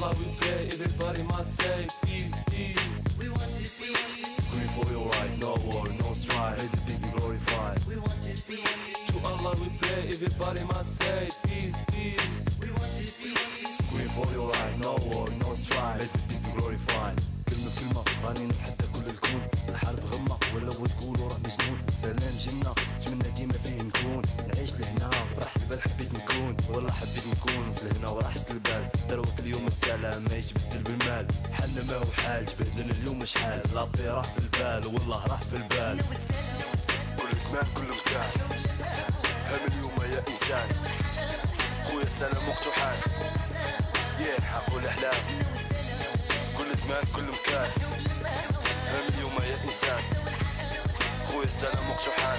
Allah we pray, everybody must say peace, peace. We want it, peace. Scream for your right, no war, no strife. Let the big be glorified. We want it, peace. To Allah we pray, everybody must say peace, peace. We want it, peace. Scream for your right, no war, no strife. Let the big be glorified. كلمة بكلمة راني نتحدى كل الكون. الحرب غمة ولا وتقولوا راه مجنون. سلام جنة نتمنى ديما فيه نكون. نعيش لهنا فرحت البال حبيت نكون. والله حبيت نكون في الهنا وراحة البال. دروك اليوم السلام ما يتبدل بالمال. حالنا ما هو حال جبدنا اليوم شحال. لابي راح في البال والله راح في البال. كل زمان كل مكان. فهم اليوم يا انسان. خويا سلام وقت وحال. يا حق الاحلام. كل زمان كل مكان. فهم اليوم يا انسان. خويا السلام وقت وحال.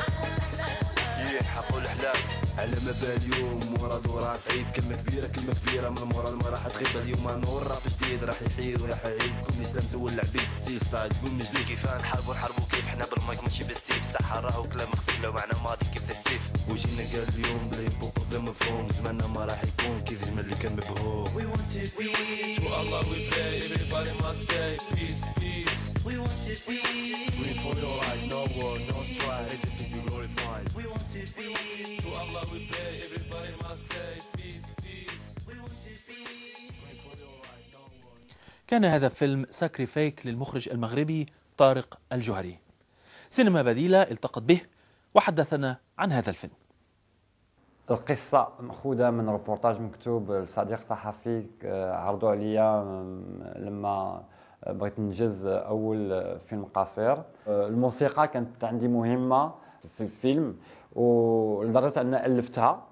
يا حق الاحلام. على ما بال اليوم مورا دورا صعيب. كلمة كبيرة من مورا ما راح تغيب. اليوم نور راب جديد راح يحيد وراح يعيد. كل الاسلام تولع العبيد ستيل ستايل. تقول مجدي كيف نحاربوا كيف حنا بالمايك ماشي بالسيف. صح راهو كلام خفيف لو معنى ماضي كيف السيف. وجينا قال اليوم بلا يبوق بلا مفهوم. زماننا ما راح يكون كيف زمان اللي كان مبهوم. We want it peace. To Allah we pray, everybody must say peace, peace. We want it peace. Scream for your right, no war, no strife. Let the peace be glorified. We want it peace. To Allah we pray, everybody must say peace, peace. We want it peace. Scream for your right, no war. كان هذا فيلم ساكري فيك للمخرج المغربي طارق الجوهري. سينما بديلة التقط به وحدثنا عن هذا الفيلم. القصة مأخوذة من روبورتاج مكتوب لصديق صحفي عرضوا عليا لما بغيت ننجز أول فيلم قصير. الموسيقى كانت عندي مهمة في الفيلم ولدرجة أن ألفتها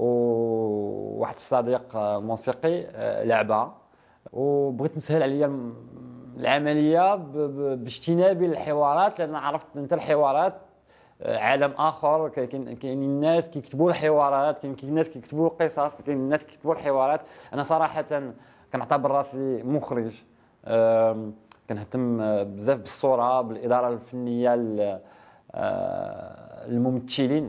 وواحد الصديق موسيقي لعبها وبغيت نسهل عليا العملية باجتنابي الحوارات لأن عرفت أنت الحوارات عالم اخر. كاين الناس كيكتبوا الحوارات، كاين الناس كيكتبوا القصص، كاين الناس كيكتبوا الحوارات. انا صراحه كنعتبر راسي مخرج، كنهتم بزاف بالصوره بالاداره الفنيه الممثلين.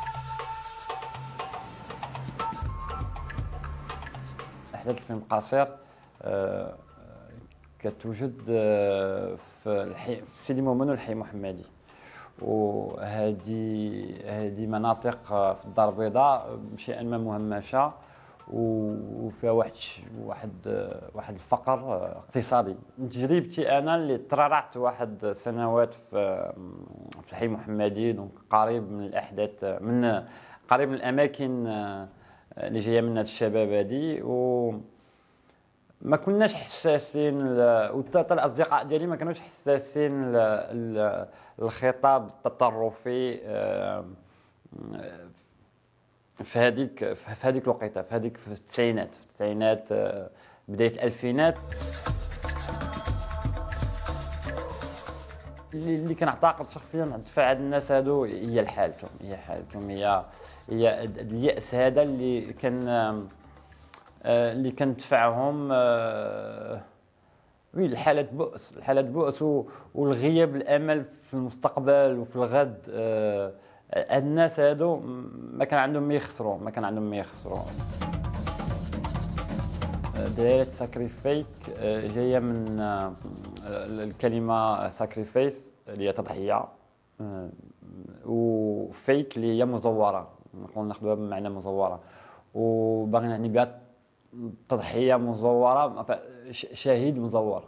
احداث الفيلم قصير كتوجد في سيدي مومن والحي محمدي، وهذه مناطق في الدار البيضاء شيئا ما مهمشه وفيها واحد الفقر اقتصادي. من تجربتي انا اللي ترعرعت واحد سنوات في الحي محمدي، دونك قريب من الاحداث، من قريب من الاماكن اللي جايه منها الشباب هذه، ما كناش حساسين وحتى الاصدقاء ديالي ما كانوش حساسين الخطاب التطرفي في هذيك الوقيته، في التسعينات بدايه الالفينات. اللي كنعتقد شخصيا دفع هاد الناس هادو هي حالتهم، هي اليأس هذا اللي كان دفعهم الحالة بؤس والغياب الامل في المستقبل وفي الغد. الناس هادو ما كان عندهم ما يخسروا. دائرة ساكريفيك جايه من الكلمه ساكريفيس اللي هي تضحيه، وفيك اللي هي مزوره، نقول ناخذوها بمعنى مزوره، وباغي نعني بها تضحيه مزوره، شهيد مزور.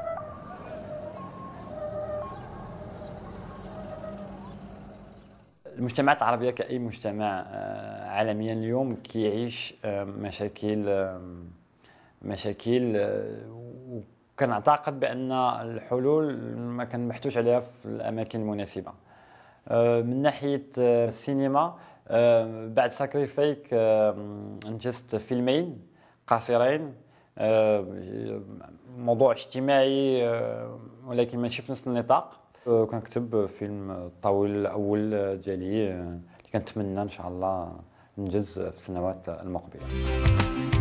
المجتمعات العربيه كأي مجتمع عالميا اليوم كيعيش مشاكل وكنعتقد بان الحلول ما كنبحثوش عليها في الاماكن المناسبه. من ناحيه السينما بعد ساكريفيك انجزت فيلمين قصيرين، موضوع اجتماعي ولكن ماشي في نفس النطاق. كنكتب فيلم طويل الاول ديالي اللي كنتمنى ان شاء الله ننجز في السنوات المقبله.